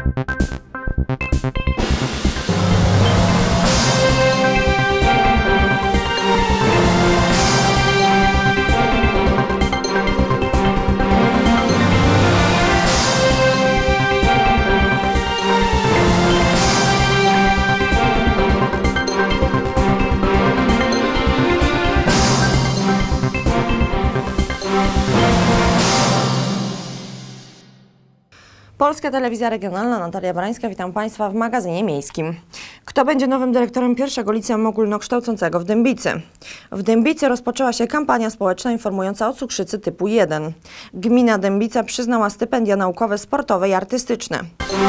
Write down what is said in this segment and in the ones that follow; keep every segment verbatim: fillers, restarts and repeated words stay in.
Polska Telewizja Regionalna, Natalia Barańska, witam Państwa w magazynie miejskim. Kto będzie nowym dyrektorem pierwszego liceum ogólnokształcącego w Dębicy? W Dębicy rozpoczęła się kampania społeczna informująca o cukrzycy typu jeden. Gmina Dębica przyznała stypendia naukowe, sportowe i artystyczne.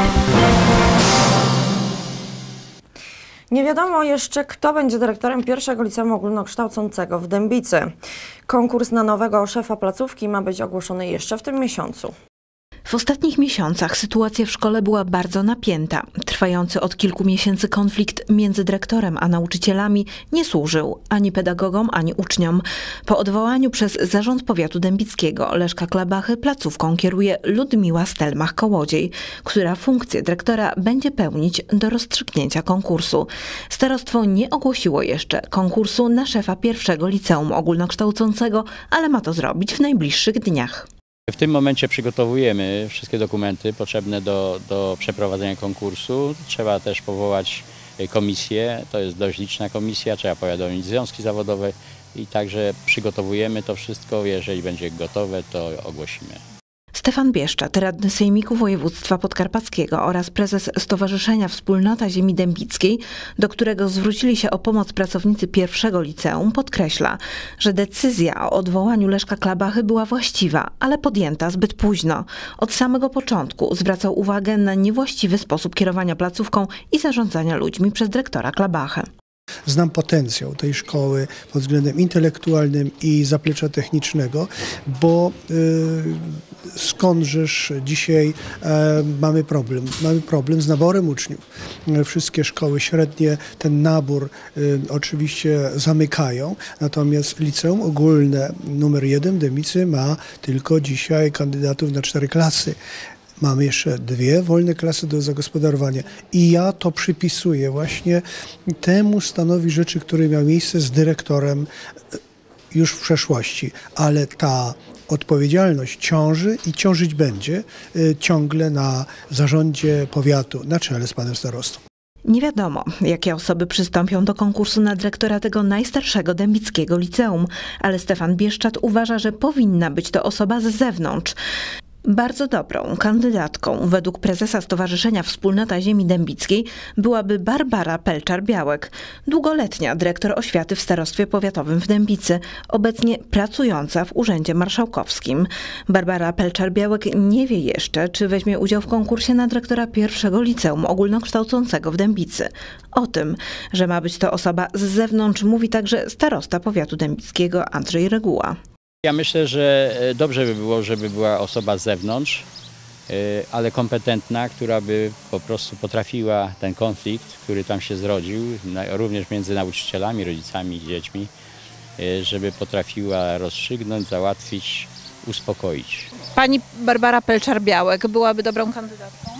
Nie wiadomo jeszcze, kto będzie dyrektorem pierwszego liceum ogólnokształcącego w Dębicy. Konkurs na nowego szefa placówki ma być ogłoszony jeszcze w tym miesiącu. W ostatnich miesiącach sytuacja w szkole była bardzo napięta. Trwający od kilku miesięcy konflikt między dyrektorem a nauczycielami nie służył ani pedagogom, ani uczniom. Po odwołaniu przez Zarząd Powiatu Dębickiego Leszka Klabachy placówką kieruje Ludmiła Stelmach-Kołodziej, która funkcję dyrektora będzie pełnić do rozstrzygnięcia konkursu. Starostwo nie ogłosiło jeszcze konkursu na szefa pierwszego liceum ogólnokształcącego, ale ma to zrobić w najbliższych dniach. W tym momencie przygotowujemy wszystkie dokumenty potrzebne do, do przeprowadzenia konkursu. Trzeba też powołać komisję, to jest dość liczna komisja, trzeba powiadomić związki zawodowe i także przygotowujemy to wszystko. Jeżeli będzie gotowe, to ogłosimy. Stefan Bieszczat, radny Sejmiku Województwa Podkarpackiego oraz prezes Stowarzyszenia Wspólnota Ziemi Dębickiej, do którego zwrócili się o pomoc pracownicy pierwszego liceum, podkreśla, że decyzja o odwołaniu Leszka Klabachy była właściwa, ale podjęta zbyt późno. Od samego początku zwracał uwagę na niewłaściwy sposób kierowania placówką i zarządzania ludźmi przez dyrektora Klabachę. Znam potencjał tej szkoły pod względem intelektualnym i zaplecza technicznego, bo y, skądżeż dzisiaj y, mamy problem? Mamy problem z naborem uczniów. Wszystkie szkoły średnie ten nabór y, oczywiście zamykają, natomiast liceum ogólne numer jeden w Dębicy ma tylko dzisiaj kandydatów na cztery klasy. Mamy jeszcze dwie wolne klasy do zagospodarowania i ja to przypisuję właśnie temu stanowi rzeczy, który miał miejsce z dyrektorem już w przeszłości, ale ta odpowiedzialność ciąży i ciążyć będzie ciągle na zarządzie powiatu na czele z panem starostą. Nie wiadomo, jakie osoby przystąpią do konkursu na dyrektora tego najstarszego dębickiego liceum, ale Stefan Bieszczat uważa, że powinna być to osoba z zewnątrz. Bardzo dobrą kandydatką według prezesa Stowarzyszenia Wspólnota Ziemi Dębickiej byłaby Barbara Pelczar-Białek, długoletnia dyrektor oświaty w Starostwie Powiatowym w Dębicy, obecnie pracująca w Urzędzie Marszałkowskim. Barbara Pelczar-Białek nie wie jeszcze, czy weźmie udział w konkursie na dyrektora pierwszego liceum ogólnokształcącego w Dębicy. O tym, że ma być to osoba z zewnątrz, mówi także starosta powiatu dębickiego Andrzej Reguła. Ja myślę, że dobrze by było, żeby była osoba z zewnątrz, ale kompetentna, która by po prostu potrafiła ten konflikt, który tam się zrodził, również między nauczycielami, rodzicami i dziećmi, żeby potrafiła rozstrzygnąć, załatwić, uspokoić. Pani Barbara Pelczar-Białek byłaby dobrą kandydatką?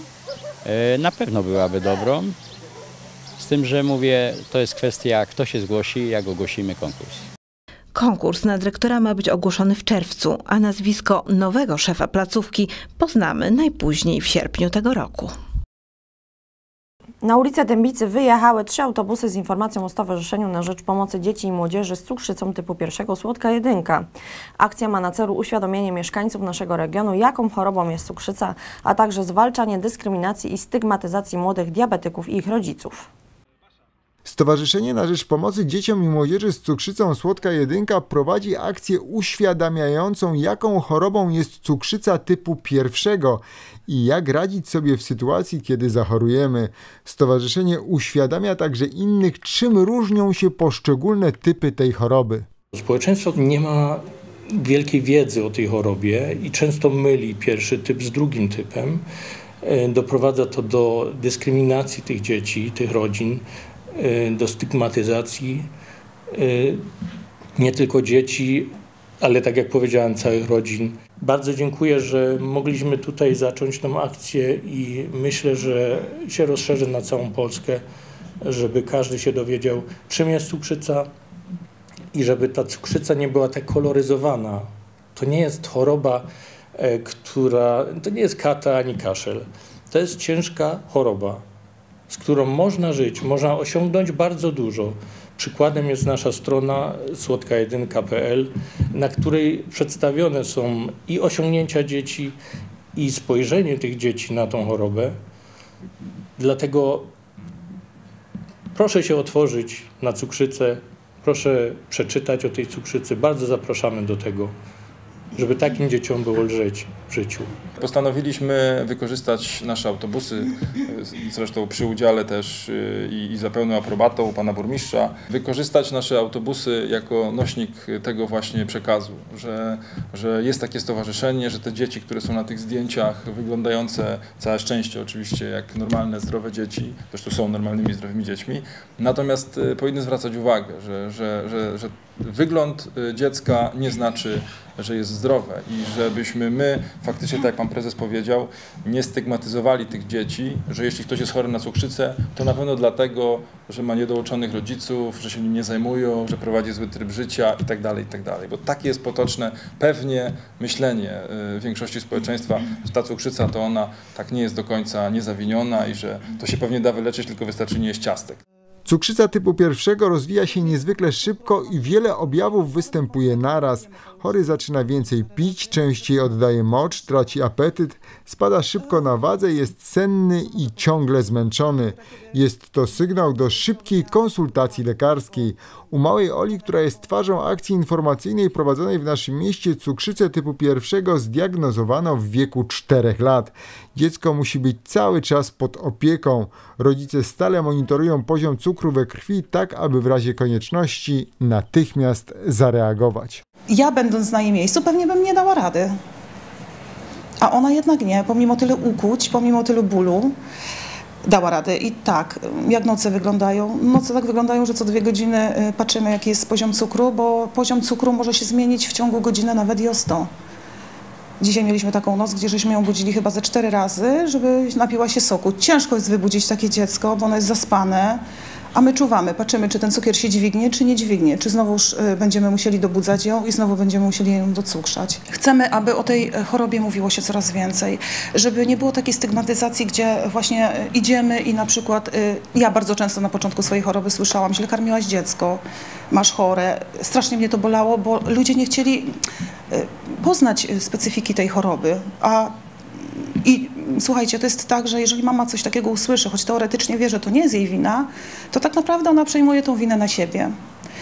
Na pewno byłaby dobrą, z tym, że mówię, to jest kwestia, kto się zgłosi, jak ogłosimy konkurs. Konkurs na dyrektora ma być ogłoszony w czerwcu, a nazwisko nowego szefa placówki poznamy najpóźniej w sierpniu tego roku. Na ulicę Dębicy wyjechały trzy autobusy z informacją o Stowarzyszeniu na rzecz Pomocy Dzieci i Młodzieży z cukrzycą typu pierwszego Słodka jedynka. Akcja ma na celu uświadomienie mieszkańców naszego regionu, jaką chorobą jest cukrzyca, a także zwalczanie dyskryminacji i stygmatyzacji młodych diabetyków i ich rodziców. Stowarzyszenie na rzecz Pomocy Dzieciom i Młodzieży z cukrzycą Słodka jedynka prowadzi akcję uświadamiającą, jaką chorobą jest cukrzyca typu pierwszego i jak radzić sobie w sytuacji, kiedy zachorujemy. Stowarzyszenie uświadamia także innych, czym różnią się poszczególne typy tej choroby. Społeczeństwo nie ma wielkiej wiedzy o tej chorobie i często myli pierwszy typ z drugim typem. Doprowadza to do dyskryminacji tych dzieci, tych rodzin, do stygmatyzacji nie tylko dzieci, ale tak jak powiedziałem, całych rodzin. Bardzo dziękuję, że mogliśmy tutaj zacząć tą akcję i myślę, że się rozszerzy na całą Polskę, żeby każdy się dowiedział, czym jest cukrzyca i żeby ta cukrzyca nie była tak koloryzowana. To nie jest choroba, która, to nie jest kata ani kaszel. To jest ciężka choroba, z którą można żyć, można osiągnąć bardzo dużo. Przykładem jest nasza strona słodka jedynka kropka pe el, na której przedstawione są i osiągnięcia dzieci, i spojrzenie tych dzieci na tą chorobę. Dlatego proszę się otworzyć na cukrzycę, proszę przeczytać o tej cukrzycy. Bardzo zapraszamy do tego, żeby takim dzieciom było lżeć w życiu. Postanowiliśmy wykorzystać nasze autobusy, zresztą przy udziale też i, i za pełną aprobatą pana burmistrza, wykorzystać nasze autobusy jako nośnik tego właśnie przekazu, że, że jest takie stowarzyszenie, że te dzieci, które są na tych zdjęciach, wyglądające, całe szczęście oczywiście, jak normalne, zdrowe dzieci, zresztą są normalnymi, zdrowymi dziećmi, natomiast powinny zwracać uwagę, że, że, że, że wygląd dziecka nie znaczy, że jest zdrowe i żebyśmy my faktycznie, tak jak pan prezes powiedział, nie stygmatyzowali tych dzieci, że jeśli ktoś jest chory na cukrzycę, to na pewno dlatego, że ma niedouczonych rodziców, że się nim nie zajmują, że prowadzi zły tryb życia i tak dalej, i tak dalej. Bo takie jest potoczne pewnie myślenie większości społeczeństwa, że ta cukrzyca to ona tak nie jest do końca niezawiniona i że to się pewnie da wyleczyć, tylko wystarczy nie jeść ciastek. Cukrzyca typu pierwszego rozwija się niezwykle szybko i wiele objawów występuje naraz. Chory zaczyna więcej pić, częściej oddaje mocz, traci apetyt, spada szybko na wadze, jest senny i ciągle zmęczony. Jest to sygnał do szybkiej konsultacji lekarskiej. U małej Oli, która jest twarzą akcji informacyjnej prowadzonej w naszym mieście, cukrzycę typu pierwszego zdiagnozowano w wieku czterech lat. Dziecko musi być cały czas pod opieką. Rodzice stale monitorują poziom cukru we krwi, tak aby w razie konieczności natychmiast zareagować. Ja, będąc na jej miejscu, pewnie bym nie dała rady. A ona jednak nie, pomimo tylu ukłuć, pomimo tylu bólu, dała radę. I tak, jak noce wyglądają? Noce tak wyglądają, że co dwie godziny patrzymy, jaki jest poziom cukru, bo poziom cukru może się zmienić w ciągu godziny nawet i o sto. Dzisiaj mieliśmy taką noc, gdzie żeśmy ją budzili chyba ze cztery razy, żeby napiła się soku. Ciężko jest wybudzić takie dziecko, bo ono jest zaspane, a my czuwamy, patrzymy, czy ten cukier się dźwignie, czy nie dźwignie, czy znowuż będziemy musieli dobudzać ją i znowu będziemy musieli ją docukrzać. Chcemy, aby o tej chorobie mówiło się coraz więcej, żeby nie było takiej stygmatyzacji, gdzie właśnie idziemy i na przykład, ja bardzo często na początku swojej choroby słyszałam, źle karmiłaś dziecko, masz chore. Strasznie mnie to bolało, bo ludzie nie chcieli poznać specyfiki tej choroby, a i słuchajcie, to jest tak, że jeżeli mama coś takiego usłyszy, choć teoretycznie wie, że to nie jest jej wina, to tak naprawdę ona przejmuje tą winę na siebie.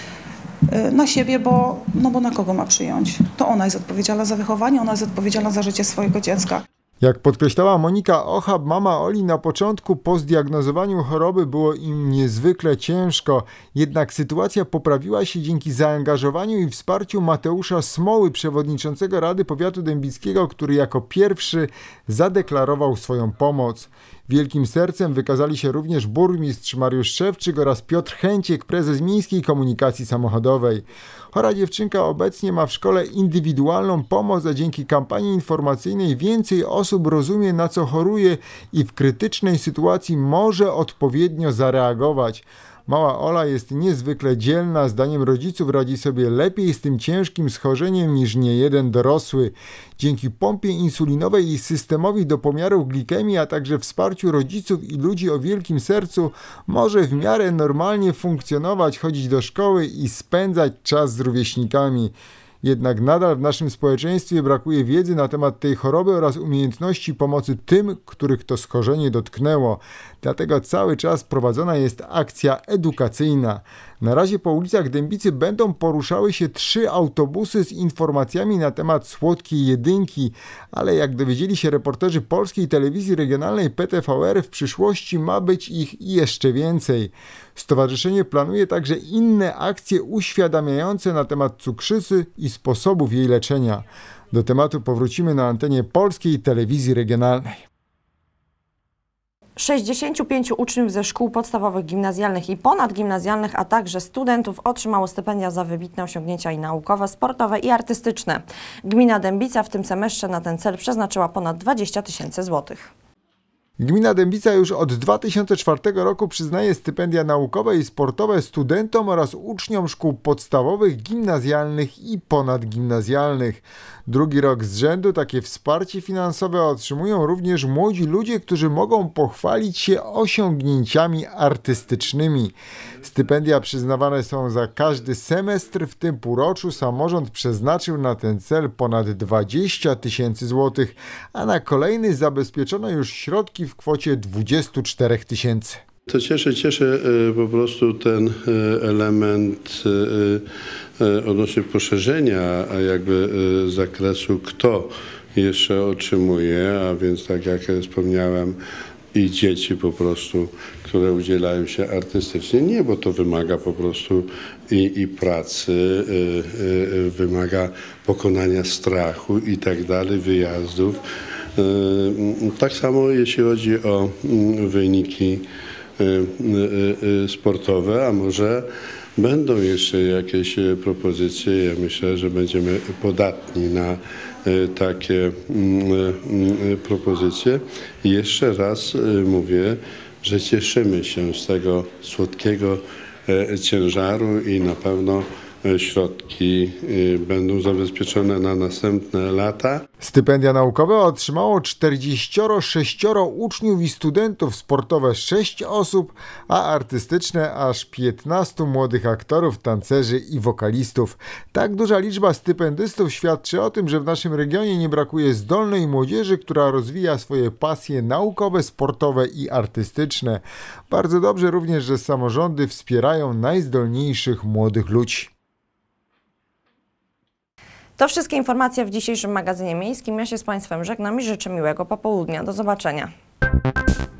Na siebie, bo, no bo na kogo ma przyjąć? To ona jest odpowiedzialna za wychowanie, ona jest odpowiedzialna za życie swojego dziecka. Jak podkreślała Monika Ochab, mama Oli, na początku po zdiagnozowaniu choroby było im niezwykle ciężko, jednak sytuacja poprawiła się dzięki zaangażowaniu i wsparciu Mateusza Smoły, przewodniczącego Rady Powiatu Dębickiego, który jako pierwszy zadeklarował swoją pomoc. Wielkim sercem wykazali się również burmistrz Mariusz Szewczyk oraz Piotr Chęciek, prezes Miejskiej Komunikacji Samochodowej. Chora dziewczynka obecnie ma w szkole indywidualną pomoc, a dzięki kampanii informacyjnej więcej osób rozumie, na co choruje i w krytycznej sytuacji może odpowiednio zareagować. Mała Ola jest niezwykle dzielna, zdaniem rodziców radzi sobie lepiej z tym ciężkim schorzeniem niż niejeden dorosły. Dzięki pompie insulinowej i systemowi do pomiaru glikemii, a także wsparciu rodziców i ludzi o wielkim sercu może w miarę normalnie funkcjonować, chodzić do szkoły i spędzać czas z rówieśnikami. Jednak nadal w naszym społeczeństwie brakuje wiedzy na temat tej choroby oraz umiejętności pomocy tym, których to schorzenie dotknęło. Dlatego cały czas prowadzona jest akcja edukacyjna. Na razie po ulicach Dębicy będą poruszały się trzy autobusy z informacjami na temat słodkiej jedynki, ale jak dowiedzieli się reporterzy Polskiej Telewizji Regionalnej P T V R, w przyszłości ma być ich jeszcze więcej. Stowarzyszenie planuje także inne akcje uświadamiające na temat cukrzycy i sposobów jej leczenia. Do tematu powrócimy na antenie Polskiej Telewizji Regionalnej. sześćdziesięciu pięciu uczniów ze szkół podstawowych, gimnazjalnych i ponadgimnazjalnych, a także studentów otrzymało stypendia za wybitne osiągnięcia i naukowe, sportowe i artystyczne. Gmina Dębica w tym semestrze na ten cel przeznaczyła ponad dwadzieścia tysięcy złotych. Gmina Dębica już od dwa tysiące czwartego roku przyznaje stypendia naukowe i sportowe studentom oraz uczniom szkół podstawowych, gimnazjalnych i ponadgimnazjalnych. Drugi rok z rzędu takie wsparcie finansowe otrzymują również młodzi ludzie, którzy mogą pochwalić się osiągnięciami artystycznymi. Stypendia przyznawane są za każdy semestr. W tym półroczu samorząd przeznaczył na ten cel ponad dwadzieścia tysięcy złotych, a na kolejny zabezpieczono już środki w kwocie dwudziestu czterech tysięcy. To cieszy, cieszy po prostu ten element odnośnie poszerzenia jakby zakresu, kto jeszcze otrzymuje, a więc tak jak wspomniałem, i dzieci po prostu, które udzielają się artystycznie. Nie, bo to wymaga po prostu i, i pracy, y, y, wymaga pokonania strachu i tak dalej, wyjazdów. Y, tak samo jeśli chodzi o y, wyniki y, y, y, sportowe, a może będą jeszcze jakieś propozycje. Ja myślę, że będziemy podatni na takie propozycje. I jeszcze raz mówię, że cieszymy się z tego słodkiego ciężaru i na pewno środki będą zabezpieczone na następne lata. Stypendia naukowe otrzymało czterdzieścioro sześcioro uczniów i studentów, sportowe sześć osób, a artystyczne aż piętnastu młodych aktorów, tancerzy i wokalistów. Tak duża liczba stypendystów świadczy o tym, że w naszym regionie nie brakuje zdolnej młodzieży, która rozwija swoje pasje naukowe, sportowe i artystyczne. Bardzo dobrze również, że samorządy wspierają najzdolniejszych młodych ludzi. To wszystkie informacje w dzisiejszym magazynie miejskim. Ja się z Państwem żegnam i życzę miłego popołudnia. Do zobaczenia.